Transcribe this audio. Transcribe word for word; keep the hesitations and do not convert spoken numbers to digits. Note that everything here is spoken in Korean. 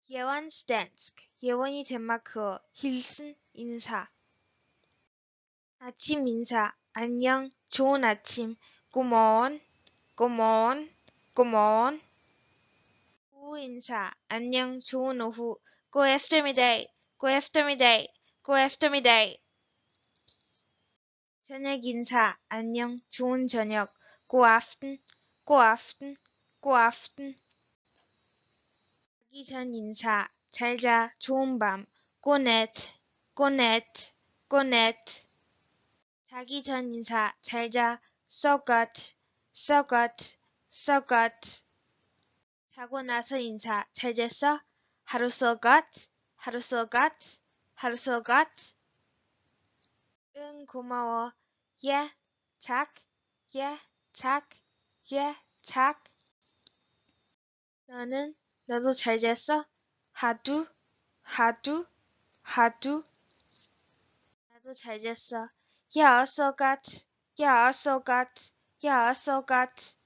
예원 스탠스크, 예원이 덴마크어, 힐슨, 인사. 아침 인사, 안녕, 좋은 아침, 굿모닝, 굿모닝, 굿모닝. 오후 인사, 안녕, 좋은 오후, good afternoon, good afternoon, good afternoon. 저녁 인사, 안녕, 좋은 저녁, good afternoon, good afternoon, good afternoon. 자기 전 인사, 잘 자, 좋은 밤, good night, good night, good night. 자기 전 인사, 잘 자, so good, so good, so good. 자고 나서 인사, 잘 잤어? 하루 so good, 하루 so good, 하루 so good. 응, 고마워. 예, 착, 예, 착, 예, 착. 너는, 너도 잘 잤어? 하두, 하두, 하두. 나도 잘 잤어. 야, so good, 야, so good, 야, so good.